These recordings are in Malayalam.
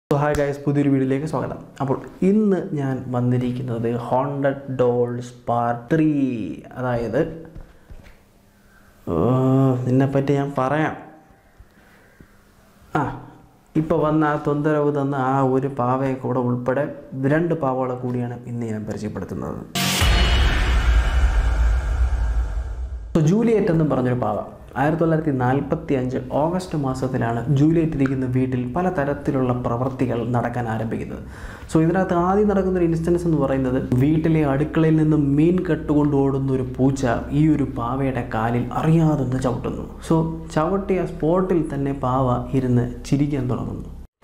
സോ ഹായ് ഗൈസ്, പുതിയൊരു വീഡിയോയിലേക്ക് സ്വാഗതം. അപ്പോൾ ഇന്ന് ഞാൻ വന്നിരിക്കുന്നത് ഹോണ്ടഡ് ഡോൾസ് പാർട്ട് 3. അതായത് നിന്നെപ്പറ്റി ഞാൻ പറയാം. ഇപ്പോൾ വന്ന ആ തൊന്തരവ് തന്ന ആ ഒരു പാവയെ കൂടെ ഉൾപ്പെടെ 2 പാവകളെ കൂടിയാണ് ഇന്ന് ഞാൻ പരിചയപ്പെടുത്തുന്നത്. ജൂലിയറ്റ് എന്നും പറഞ്ഞൊരു പാവ 1945 ഓഗസ്റ്റ് മാസത്തിലാണ് ജൂലിയറ്റ് ഇരിക്കുന്ന വീട്ടിൽ പലതരത്തിലുള്ള പ്രവൃത്തികൾ നടക്കാൻ ആരംഭിക്കുന്നത്. സോ ഇതിനകത്ത് ആദ്യം നടക്കുന്നൊരു ഇൻസ്റ്റൻസ് എന്ന് പറയുന്നത്, വീട്ടിലെ അടുക്കളയിൽ നിന്ന് മീൻ കെട്ടുകൊണ്ട് ഓടുന്ന ഒരു പൂച്ച ഈ ഒരു പാവയുടെ കാലിൽ അറിയാതൊന്ന് ചവിട്ടുന്നു. സോ ചവിട്ടിയ സ്പോട്ടിൽ തന്നെ പാവ ഇരുന്ന് ചിരിക്കാൻ തുടങ്ങുന്നു.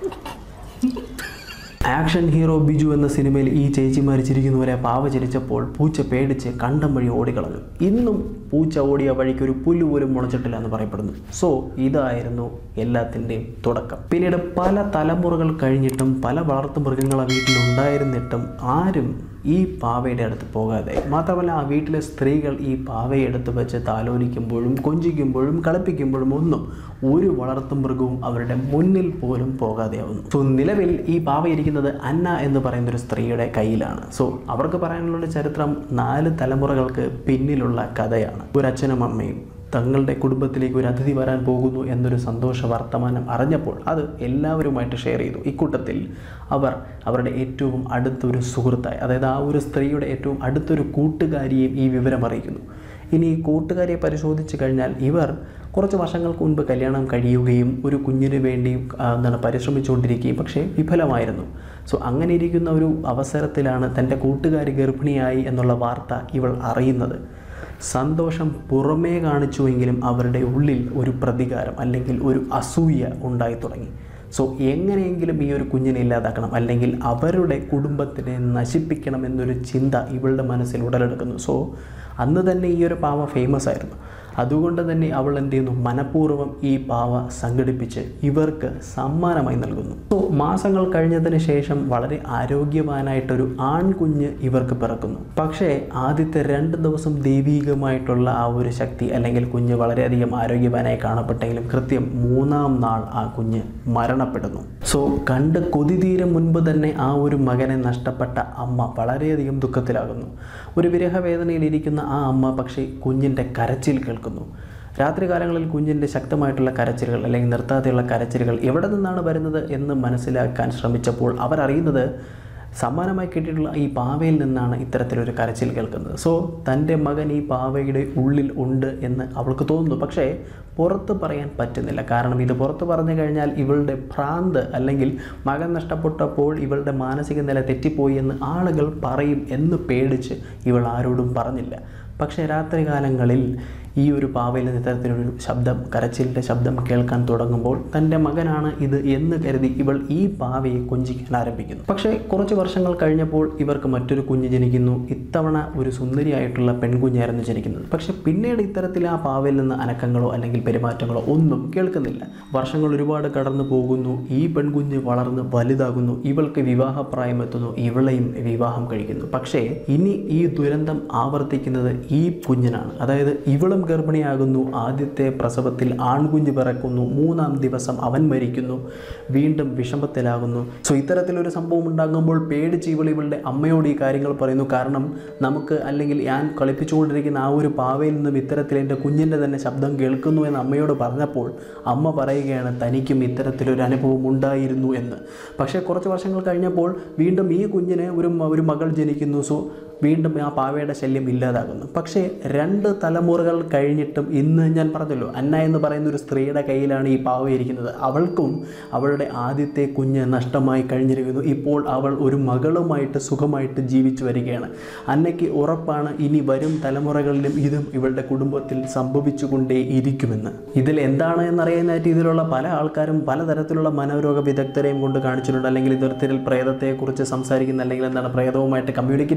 ആക്ഷൻ ഹീറോ ബിജു എന്ന സിനിമയിൽ ഈ ചേച്ചിമാർ ചിരിക്കുന്നവരെ പാവ ചിരിച്ചപ്പോൾ പൂച്ച പേടിച്ച് കണ്ടം വഴി ഓടിക്കളഞ്ഞു. ഇന്നും പൂച്ച ഓടിയ വഴിക്ക് ഒരു പുല്ല് പോലും മുളച്ചിട്ടില്ല എന്ന് പറയപ്പെടുന്നു. സോ ഇതായിരുന്നു എല്ലാത്തിൻ്റെയും തുടക്കം. പിന്നീട് പല തലമുറകൾ കഴിഞ്ഞിട്ടും പല വളർത്തു മൃഗങ്ങളെ വീട്ടിലുണ്ടായിരുന്നിട്ടും ആരും ഈ പാവയുടെ അടുത്ത് പോകാതെ, മാത്രമല്ല ആ വീട്ടിലെ സ്ത്രീകൾ ഈ പാവയെ എടുത്ത് വെച്ച് താലോലിക്കുമ്പോഴും കൊഞ്ചിക്കുമ്പോഴും കളിപ്പിക്കുമ്പോഴും ഒന്നും ഒരു വളർത്തു മൃഗവും അവരുടെ മുന്നിൽ പോലും പോകാതെയാവുന്നു. സോ നിലവിൽ ഈ പാവ ഇരിക്കുന്നത് അന്ന എന്ന് പറയുന്നൊരു സ്ത്രീയുടെ കയ്യിലാണ്. സോ അവർക്ക് പറയാനുള്ള ചരിത്രം 4 തലമുറകൾക്ക് പിന്നിലുള്ള കഥയാണ്. ഒരു അച്ഛനും അമ്മയും തങ്ങളുടെ കുടുംബത്തിലേക്ക് ഒരു അതിഥി വരാൻ പോകുന്നു എന്നൊരു സന്തോഷ വർത്തമാനം അറിഞ്ഞപ്പോൾ അത് എല്ലാവരുമായിട്ട് ഷെയർ ചെയ്തു. ഇക്കൂട്ടത്തിൽ അവർ അവരുടെ ഏറ്റവും അടുത്തൊരു സുഹൃത്തായി, അതായത് ആ ഒരു സ്ത്രീയുടെ ഏറ്റവും അടുത്തൊരു കൂട്ടുകാരിയെയും ഈ വിവരം അറിയിക്കുന്നു. ഇനി ഈ കൂട്ടുകാരിയെ പരിശോധിച്ച് കഴിഞ്ഞാൽ ഇവർ കുറച്ച് വർഷങ്ങൾക്ക് മുൻപ് കല്യാണം കഴിയുകയും ഒരു കുഞ്ഞിന് വേണ്ടി പരിശ്രമിച്ചുകൊണ്ടിരിക്കുകയും പക്ഷേ വിഫലമായിരുന്നു. സോ അങ്ങനെ ഇരിക്കുന്ന ഒരു അവസരത്തിലാണ് തൻ്റെ കൂട്ടുകാരി ഗർഭിണിയായി എന്നുള്ള വാർത്ത ഇവൾ അറിയുന്നത്. സന്തോഷം പുറമേ കാണിച്ചുവെങ്കിലും അവരുടെ ഉള്ളിൽ ഒരു പ്രതികാരം അല്ലെങ്കിൽ ഒരു അസൂയ ഉണ്ടായി തുടങ്ങി. സോ എങ്ങനെയെങ്കിലും ഈ ഒരു കുഞ്ഞിനെ ഇല്ലാതാക്കണം, അല്ലെങ്കിൽ അവരുടെ കുടുംബത്തിനെ നശിപ്പിക്കണം എന്നൊരു ചിന്ത ഇവളുടെ മനസ്സിൽ ഉടലെടുക്കുന്നു. സോ അന്ന് തന്നെ ഈ ഒരു പാവ ഫേമസ് ആയിരുന്നു. അതുകൊണ്ട് തന്നെ അവൾ എന്ത് ചെയ്യുന്നു, മനഃപൂർവ്വം ഈ പാവ സംഘടിപ്പിച്ച് ഇവർക്ക് സമ്മാനമായി നൽകുന്നു. സോ മാസങ്ങൾ കഴിഞ്ഞതിന് ശേഷം വളരെ ആരോഗ്യവാനായിട്ടൊരു ആൺകുഞ്ഞ് ഇവർക്ക് പിറക്കുന്നു. പക്ഷേ ആദ്യത്തെ 2 ദിവസം ദൈവീകമായിട്ടുള്ള ആ ഒരു ശക്തി അല്ലെങ്കിൽ കുഞ്ഞ് വളരെയധികം ആരോഗ്യവാനായി കാണപ്പെട്ടെങ്കിലും കൃത്യം 3-ാം നാൾ ആ കുഞ്ഞ് മരണപ്പെടുന്നു. സോ കണ്ട് കൊതി തീരും മുൻപ് തന്നെ ആ ഒരു മകനെ നഷ്ടപ്പെട്ട അമ്മ വളരെയധികം ദുഃഖത്തിലാകുന്നു. ഒരു വിരഹവേദനയിലിരിക്കുന്ന ആ അമ്മ പക്ഷേ കുഞ്ഞിൻ്റെ കരച്ചിൽ കേൾക്കുന്നു. രാത്രികാലങ്ങളിൽ കുഞ്ഞിൻ്റെ ശക്തമായിട്ടുള്ള കരച്ചിലുകൾ അല്ലെങ്കിൽ നിർത്താതെയുള്ള കരച്ചിലുകൾ എവിടെ നിന്നാണ് വരുന്നത് എന്ന് മനസ്സിലാക്കാൻ ശ്രമിച്ചപ്പോൾ അവരറിയുന്നത് സമ്മാനമായി കിട്ടിയിട്ടുള്ള ഈ പാവയിൽ നിന്നാണ് ഇത്തരത്തിലൊരു കരച്ചിൽ കേൾക്കുന്നത്. സോ തൻ്റെ മകൻ ഈ പാവയുടെ ഉള്ളിൽ ഉണ്ട് എന്ന് അവൾക്ക് തോന്നുന്നു. പക്ഷേ പുറത്ത് പറയാൻ പറ്റുന്നില്ല. കാരണം ഇത് പുറത്ത് പറഞ്ഞു കഴിഞ്ഞാൽ ഇവളുടെ ഭ്രാന്ത് അല്ലെങ്കിൽ മകൻ നഷ്ടപ്പെട്ടപ്പോൾ ഇവളുടെ മാനസിക നില തെറ്റിപ്പോയി എന്ന് ആളുകൾ പറയും എന്ന് പേടിച്ച് ഇവൾ ആരോടും പറഞ്ഞില്ല. പക്ഷേ രാത്രികാലങ്ങളിൽ ഈ ഒരു പാവയിൽ നിന്ന് ഇത്തരത്തിലൊരു ശബ്ദം, കരച്ചിലിൻ്റെ ശബ്ദം കേൾക്കാൻ തുടങ്ങുമ്പോൾ തൻ്റെ മകനാണ് ഇത് എന്ന് കരുതി ഇവൾ ഈ പാവയെ കൊഞ്ചിക്കാൻ ആരംഭിക്കുന്നു. പക്ഷേ കുറച്ച് വർഷങ്ങൾ കഴിഞ്ഞപ്പോൾ ഇവർക്ക് മറ്റൊരു കുഞ്ഞ് ജനിക്കുന്നു. ഇത്തവണ ഒരു സുന്ദരിയായിട്ടുള്ള പെൺകുഞ്ഞായിരുന്നു ജനിക്കുന്നത്. പക്ഷേ പിന്നീട് ഇത്തരത്തിൽ ആ പാവയിൽ നിന്ന് അനക്കങ്ങളോ അല്ലെങ്കിൽ പെരുമാറ്റങ്ങളോ ഒന്നും കേൾക്കുന്നില്ല. വർഷങ്ങൾ ഒരുപാട് കടന്നു പോകുന്നു. ഈ പെൺകുഞ്ഞ് വളർന്ന് വലുതാകുന്നു. ഇവൾക്ക് വിവാഹപ്രായം എത്തുന്നു. ഇവളെയും വിവാഹം കഴിക്കുന്നു. പക്ഷേ ഇനി ഈ ദുരന്തം ആവർത്തിക്കുന്നത് ഈ കുഞ്ഞിനാണ്. അതായത് ഇവളും ഗർഭിണിയാകുന്നു. ആദ്യത്തെ പ്രസവത്തിൽ ആൺകുഞ്ഞ് പിറക്കുന്നു. 3-ാം ദിവസം അവൻ മരിക്കുന്നു. വീണ്ടും വിഷമത്തിലാകുന്നു. സോ ഇത്തരത്തിലൊരു സംഭവം ഉണ്ടാകുമ്പോൾ പേടിച്ച് ഇവളുടെ അമ്മയോട് ഈ കാര്യങ്ങൾ പറയുന്നു. കാരണം നമുക്ക് അല്ലെങ്കിൽ ഞാൻ കളിപ്പിച്ചുകൊണ്ടിരിക്കുന്ന ആ ഒരു പാവയിൽ നിന്നും ഇത്തരത്തിൽ എൻ്റെ കുഞ്ഞിൻ്റെ തന്നെ ശബ്ദം കേൾക്കുന്നു എന്ന് അമ്മയോട് പറഞ്ഞപ്പോൾ അമ്മ പറയുകയാണ് തനിക്കും ഇത്തരത്തിലൊരു അനുഭവം ഉണ്ടായിരുന്നു എന്ന്. പക്ഷേ കുറച്ച് വർഷങ്ങൾ കഴിഞ്ഞപ്പോൾ വീണ്ടും ഈ കുഞ്ഞിന് ഒരു മകൾ ജനിക്കുന്നു. സോ വീണ്ടും ആ പാവയുടെ ശല്യം ഇല്ലാതാകുന്നു. പക്ഷേ 2 തലമുറകൾ കഴിഞ്ഞിട്ടും ഇന്ന് ഞാൻ പറഞ്ഞല്ലോ, അന്ന എന്ന് പറയുന്ന ഒരു സ്ത്രീയുടെ കയ്യിലാണ് ഈ പാവ ഇരിക്കുന്നത്. അവൾക്കും അവളുടെ ആദ്യത്തെ കുഞ്ഞ് നഷ്ടമായി കഴിഞ്ഞിരിക്കുന്നു. ഇപ്പോൾ അവൾ ഒരു മകളുമായിട്ട് സുഖമായിട്ട് ജീവിച്ചു വരികയാണ്. അന്നയ്ക്ക് ഉറപ്പാണ് ഇനി വരും തലമുറകളിലും ഇതും ഇവളുടെ കുടുംബത്തിൽ സംഭവിച്ചു കൊണ്ടേ ഇരിക്കുമെന്ന്. ഇതിൽ എന്താണ് എന്നറിയാനായിട്ട് ഇതിലുള്ള പല ആൾക്കാരും പലതരത്തിലുള്ള മനോരോഗ വിദഗ്ധരെയും കൊണ്ട് കാണിച്ചിട്ടുണ്ട്. അല്ലെങ്കിൽ ഇത്തരത്തിൽ പ്രേതത്തെക്കുറിച്ച് സംസാരിക്കുന്ന അല്ലെങ്കിൽ പ്രേതവുമായിട്ട് കമ്മ്യൂണിക്കേറ്റ് ചെയ്യുന്ന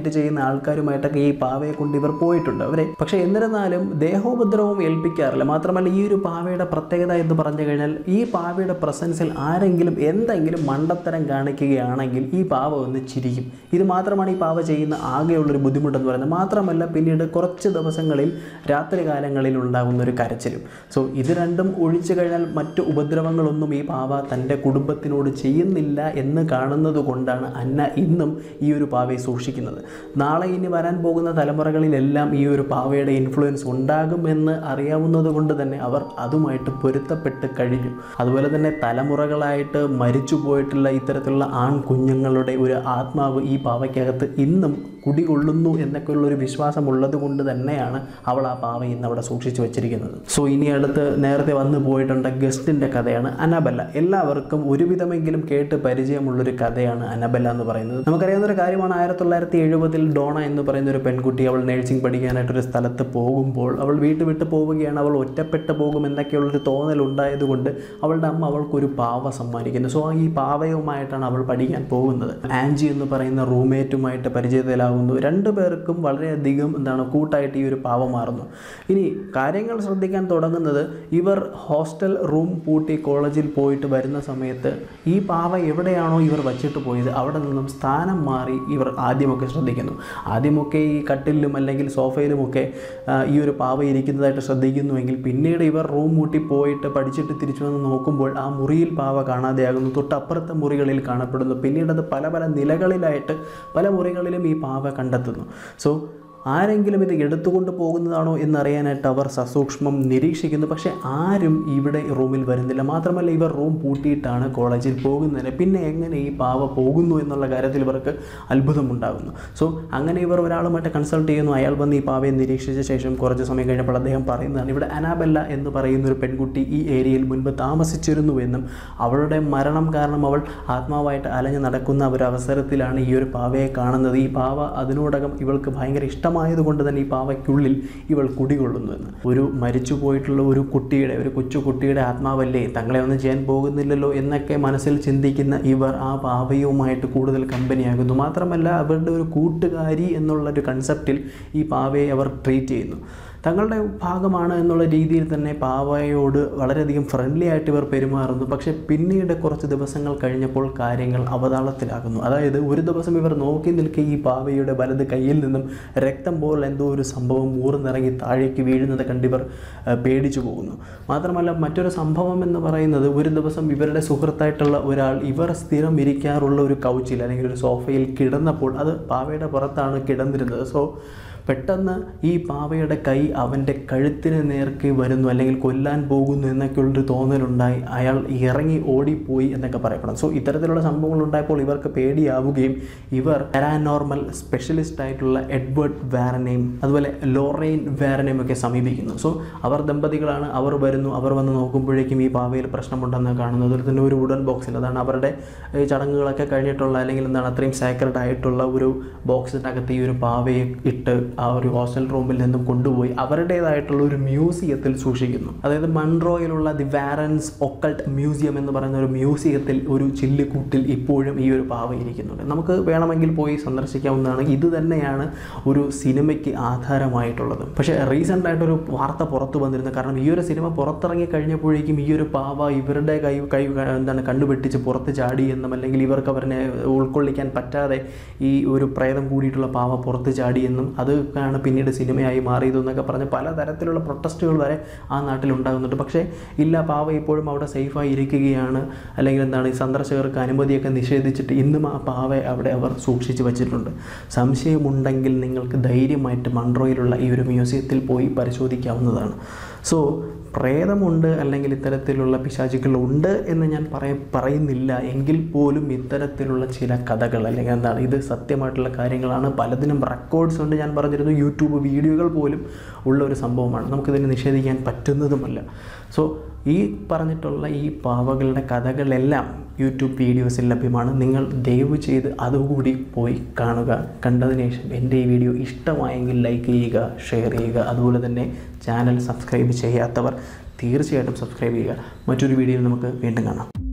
ആൾക്കാരുമായിട്ടൊക്കെ ഈ പാവയെ കൊണ്ട് ഇവർ പോയിട്ടുണ്ട് അവരെ. പക്ഷേ എന്നിരുന്നാലും ദേഹോപദ്രവം ഏൽപ്പിക്കാറില്ല. മാത്രമല്ല ഈ ഒരു പാവയുടെ പ്രത്യേകത എന്ന് പറഞ്ഞു കഴിഞ്ഞാൽ ഈ പാവയുടെ പ്രസൻസിൽ ആരെങ്കിലും എന്തെങ്കിലും മണ്ടത്തരം കാണിക്കുകയാണെങ്കിൽ ഈ പാവ ഒന്ന് ചിരിക്കും. ഇത് മാത്രമാണ് ഈ പാവ ചെയ്യുന്ന ആകെയുള്ളൊരു ബുദ്ധിമുട്ടെന്ന് പറയുന്നത്. മാത്രമല്ല പിന്നീട് കുറച്ച് ദിവസങ്ങളിൽ രാത്രി കാലങ്ങളിൽ ഉണ്ടാകുന്ന ഒരു കരച്ചിലും. സോ ഇത് രണ്ടും ഒഴിച്ചു കഴിഞ്ഞാൽ മറ്റു ഉപദ്രവങ്ങളൊന്നും ഈ പാവ തൻ്റെ കുടുംബത്തിനോട് ചെയ്യുന്നില്ല എന്ന് കാണുന്നത് കൊണ്ടാണ് അന്ന ഇന്നും ഈ ഒരു പാവയെ സൂക്ഷിക്കുന്നത്. നാളെ ഇനി വരാൻ പോകുന്ന തലമുറകളിലെല്ലാം ഈ ഒരു പാവയുടെ ഇൻഫ്ലുവൻസ് ഉണ്ടാകുമെന്ന് അറിയാവുന്നത് കൊണ്ട് തന്നെ അവർ അതുമായിട്ട് പൊരുത്തപ്പെട്ട് കഴിഞ്ഞു. അതുപോലെ തന്നെ തലമുറകളായിട്ട് മരിച്ചു പോയിട്ടുള്ള ഇത്തരത്തിലുള്ള ആൺകുഞ്ഞുങ്ങളുടെ ഒരു ആത്മാവ് ഈ പാവയ്ക്കകത്ത് ഇന്നും കുടികൊള്ളുന്നു എന്നൊക്കെയുള്ളൊരു വിശ്വാസം ഉള്ളത് കൊണ്ട് തന്നെയാണ് അവൾ ആ പാവ ഇന്ന് അവിടെ സൂക്ഷിച്ചു വെച്ചിരിക്കുന്നത്. സോ ഇനി അടുത്ത് നേരത്തെ വന്നു പോയിട്ടുണ്ട് ഗസ്റ്റിൻ്റെ കഥയാണ് അന്നബെല്ല. എല്ലാവർക്കും ഒരുവിധമെങ്കിലും കേട്ട് പരിചയമുള്ളൊരു കഥയാണ് അന്നബെല്ല എന്ന് പറയുന്നത്. നമുക്കറിയാവുന്നൊരു കാര്യമാണ് 1970 ഡോണ എന്ന് പറയുന്ന ഒരു പെൺകുട്ടി അവൾ നേഴ്സിംഗ് പഠിക്കാനായിട്ടൊരു സ്ഥലത്ത് പോകുമ്പോൾ അവൾ വീട്ട് വിട്ട് പോവുകയാണ്. അവൾ ഒറ്റപ്പെട്ട് പോകും എന്നൊക്കെയുള്ളൊരു തോന്നലുണ്ടായതുകൊണ്ട് അവളുടെ അമ്മ അവൾക്കൊരു പാവ സമ്മാനിക്കുന്നു. സോ ഈ പാവയുമായിട്ടാണ് അവൾ പഠിക്കാൻ പോകുന്നത്. ആൻജി എന്ന് പറയുന്ന റൂംമേറ്റുമായിട്ട് പരിചയത്തിലാവുന്നു. രണ്ടുപേർക്കും വളരെയധികം കൂട്ടായിട്ട് ഈ ഒരു പാവ മാറുന്നു. ഇനി കാര്യങ്ങൾ ശ്രദ്ധിക്കാൻ തുടങ്ങുന്നത് ഇവർ ഹോസ്റ്റൽ റൂം പൂട്ടി കോളേജിൽ പോയിട്ട് വരുന്ന സമയത്ത് ഈ പാവ എവിടെയാണോ ഇവർ വച്ചിട്ട് പോയത് അവിടെ നിന്നും സ്ഥാനം മാറി ഇവർ ആദ്യമൊക്കെ ശ്രദ്ധിക്കുന്നു. ആദ്യമൊക്കെ ഈ കട്ടിലും അല്ലെങ്കിൽ സോഫയിലുമൊക്കെ ഈ ഒരു പാവ ഇരിക്കുന്നതായിട്ട് ശ്രദ്ധിക്കുന്നുവെങ്കിൽ പിന്നീട് ഇവർ റൂം പൂട്ടി പോയിട്ട് പഠിച്ചിട്ട് തിരിച്ചു വന്ന് നോക്കുമ്പോൾ ആ മുറിയിൽ പാവ കാണാതെയാകുന്നു. തൊട്ടപ്പുറത്തെ മുറികളിൽ കാണപ്പെടുന്നു. പിന്നീട് അത് പല പല നിലകളിലായിട്ട് പല മുറികളിലും ഈ പാവ കണ്ടെത്തുന്നു. സോ ആരെങ്കിലും ഇത് എടുത്തുകൊണ്ട് പോകുന്നതാണോ എന്നറിയാനായിട്ട് അവർ സസൂക്ഷ്മം നിരീക്ഷിക്കുന്നു. പക്ഷേ ആരും ഇവിടെ റൂമിൽ വരുന്നില്ല. മാത്രമല്ല ഇവർ റൂം പൂട്ടിയിട്ടാണ് കോളേജിൽ പോകുന്നതിന്. പിന്നെ എങ്ങനെ ഈ പാവ പോകുന്നു എന്നുള്ള കാര്യത്തിൽ ഇവർക്ക് അത്ഭുതമുണ്ടാകുന്നു. സോ അങ്ങനെ ഇവർ ഒരാളുമായിട്ട് കൺസൾട്ട് ചെയ്യുന്നു. അയാൾ വന്ന് ഈ പാവയെ നിരീക്ഷിച്ച ശേഷം കുറച്ച് സമയം കഴിഞ്ഞപ്പോൾ അദ്ദേഹം പറയുന്നതാണ് ഇവിടെ അനാബെല്ല എന്ന് പറയുന്ന ഒരു പെൺകുട്ടി ഈ ഏരിയയിൽ മുൻപ് താമസിച്ചിരുന്നുവെന്നും അവളുടെ മരണം കാരണം അവൾ ആത്മാവായിട്ട് അലഞ്ഞ് നടക്കുന്ന ഒരു അവസരത്തിലാണ് ഈ ഒരു പാവയെ കാണുന്നത്. ഈ പാവ അതിനോടകം ഇവൾക്ക് ഭയങ്കര ഇഷ്ടമായതുകൊണ്ട് തന്നെ ഈ പാവയ്ക്കുള്ളിൽ ഇവൾ കുടികൊള്ളുന്നുവെന്ന്. ഒരു മരിച്ചു പോയിട്ടുള്ള ഒരു കൊച്ചു കുട്ടിയുടെ ആത്മാവല്ലേ, തങ്ങളെ ഒന്നും ചെയ്യാൻ പോകുന്നില്ലല്ലോ എന്നൊക്കെ മനസ്സിൽ ചിന്തിക്കുന്ന ഇവർ ആ പാവയുമായിട്ട് കൂടുതൽ കമ്പനിയാകുന്നു. മാത്രമല്ല അവരുടെ ഒരു കൂട്ടുകാരി എന്നുള്ളൊരു കൺസെപ്റ്റിൽ ഈ പാവയെ അവർ ട്രീറ്റ് ചെയ്യുന്നു. തങ്ങളുടെ ഭാഗമാണ് എന്നുള്ള രീതിയിൽ തന്നെ പാവയോട് വളരെയധികം ഫ്രണ്ട്ലി ആയിട്ട് ഇവർ പെരുമാറുന്നു. പക്ഷേ പിന്നീട് കുറച്ച് ദിവസങ്ങൾ കഴിഞ്ഞപ്പോൾ കാര്യങ്ങൾ അവതാളത്തിലാകുന്നു. അതായത് ഒരു ദിവസം ഇവർ നോക്കി നിൽക്കെ ഈ പാവയുടെ വലത് കയ്യിൽ നിന്നും രക്തം പോലെ എന്തോ ഒരു സംഭവം ഊർന്നിറങ്ങി താഴേക്ക് വീഴുന്നത് കണ്ടിവർ പേടിച്ചു പോകുന്നു. മാത്രമല്ല മറ്റൊരു സംഭവം എന്ന് പറയുന്നത് ഒരു ദിവസം ഇവരുടെ സുഹൃത്തായിട്ടുള്ള ഒരാൾ ഇവർ സ്ഥിരം ഇരിക്കാറുള്ള ഒരു കൗച്ചിൽ അല്ലെങ്കിൽ ഒരു സോഫയിൽ കിടന്നപ്പോൾ അത് പാവയുടെ പുറത്താണ് കിടന്നിരുന്നത്. സോ പെട്ടെന്ന് ഈ പാവയുടെ കൈ അവൻ്റെ കഴുത്തിന് നേർക്ക് വരുന്നു അല്ലെങ്കിൽ കൊല്ലാൻ പോകുന്നു എന്നൊക്കെയുള്ളൊരു തോന്നലുണ്ടായി. അയാൾ ഇറങ്ങി ഓടിപ്പോയി എന്നൊക്കെ പറയപ്പെടും. സോ ഇത്തരത്തിലുള്ള സംഭവങ്ങൾ ഉണ്ടായപ്പോൾ ഇവർക്ക് പേടിയാവുകയും ഇവർ പാരാനോർമൽ സ്പെഷ്യലിസ്റ്റ് ആയിട്ടുള്ള എഡ്വേർഡ് വാരനെയും അതുപോലെ ലോറൈൻ വാരനെയും ഒക്കെ സമീപിക്കുന്നു. സോ അവർ ദമ്പതികളാണ്. അവർ വരുന്നു. അവർ വന്ന് നോക്കുമ്പോഴേക്കും ഈ പാവയിൽ പ്രശ്നമുണ്ടെന്ന് കാണുന്നു. അതുപോലെ തന്നെ ഒരു വുഡൻ ബോക്സിൽ, അതാണ് അവരുടെ ചടങ്ങുകളൊക്കെ കഴിഞ്ഞിട്ടുള്ള അല്ലെങ്കിൽ അത്രയും സാക്രഡ് ആയിട്ടുള്ള ഒരു ബോക്സിനകത്ത് ഈ ഒരു പാവയെ ഇട്ട് ആ ഒരു ഹോസ്റ്റൽ റൂമിൽ നിന്നും കൊണ്ടുപോയി അവരുടേതായിട്ടുള്ള ഒരു മ്യൂസിയത്തിൽ സൂക്ഷിക്കുന്നു. അതായത് മൺട്രോയിലുള്ള ദി വാരൻസ് ഒക്കൾട്ട് മ്യൂസിയം എന്ന് പറയുന്ന ഒരു മ്യൂസിയത്തിൽ ഒരു ചില്ലുകൂട്ടിൽ ഇപ്പോഴും ഈ ഒരു പാവ ഇരിക്കുന്നുണ്ട്. നമുക്ക് വേണമെങ്കിൽ പോയി സന്ദർശിക്കാവുന്നതാണ്. ഇത് തന്നെയാണ് ഒരു സിനിമയ്ക്ക് ആധാരമായിട്ടുള്ളത്. പക്ഷേ റീസെൻ്റ് ആയിട്ടൊരു വാർത്ത പുറത്തു വന്നിരുന്നു. കാരണം ഈ ഒരു സിനിമ പുറത്തിറങ്ങി കഴിഞ്ഞപ്പോഴേക്കും ഈ ഒരു പാവ ഇവരുടെ കൈ കണ്ടുപെട്ടിച്ച് പുറത്ത് ചാടി എന്നും അല്ലെങ്കിൽ ഇവർക്ക് അവരെ ഉൾക്കൊള്ളിക്കാൻ പറ്റാതെ ഈ ഒരു പ്രേതം കൂടിയിട്ടുള്ള പാവ പുറത്ത് ചാടി എന്നും അത് ആണ് പിന്നീട് സിനിമയായി മാറിയതെന്നൊക്കെ പറഞ്ഞ് പലതരത്തിലുള്ള പ്രൊട്ടസ്റ്റുകൾ വരെ ആ നാട്ടിൽ ഉണ്ടാകുന്നുണ്ട്. പക്ഷേ ഇല്ല, പാവ ഇപ്പോഴും അവിടെ സേഫായി ഇരിക്കുകയാണ്. അല്ലെങ്കിൽ ഈ സന്ദർശകർക്ക് അനുമതിയൊക്കെ നിഷേധിച്ചിട്ട് ഇന്നും ആ പാവയെ അവിടെ അവർ സൂക്ഷിച്ച് വച്ചിട്ടുണ്ട്. സംശയമുണ്ടെങ്കിൽ നിങ്ങൾക്ക് ധൈര്യമായിട്ട് മൺട്രോയിലുള്ള ഈ ഒരു മ്യൂസിയത്തിൽ പോയി പരിശോധിക്കാവുന്നതാണ്. സോ പ്രേതമുണ്ട് അല്ലെങ്കിൽ ഇത്തരത്തിലുള്ള പിശാചുക്കളുണ്ട് എന്ന് ഞാൻ പറയുന്നില്ല എങ്കിൽ പോലും ഇത്തരത്തിലുള്ള ചില കഥകൾ അല്ലെങ്കിൽ ഇത് സത്യമായിട്ടുള്ള കാര്യങ്ങളാണ്. പലതിനും റെക്കോർഡ്സ് ഉണ്ട്. ഞാൻ പറഞ്ഞിരുന്നു യൂട്യൂബ് വീഡിയോകൾ പോലും ഉള്ള ഒരു സംഭവമാണ്. നമുക്കിതിനെ നിഷേധിക്കാൻ പറ്റുന്നതുമല്ല. സോ ഈ പറഞ്ഞിട്ടുള്ള ഈ പാവകളുടെ കഥകളെല്ലാം യൂട്യൂബ് വീഡിയോസിൽ ലഭ്യമാണ്. നിങ്ങൾ ദയവ് ചെയ്ത് അതുകൂടി പോയി കാണുക. കണ്ടതിന് ശേഷം എൻ്റെ ഈ വീഡിയോ ഇഷ്ടമായെങ്കിൽ ലൈക്ക് ചെയ്യുക, ഷെയർ ചെയ്യുക. അതുപോലെ തന്നെ ചാനൽ സബ്സ്ക്രൈബ് ചെയ്യാത്തവർ തീർച്ചയായിട്ടും സബ്സ്ക്രൈബ് ചെയ്യുക. മറ്റൊരു വീഡിയോയിൽ നമുക്ക് വീണ്ടും കാണാം.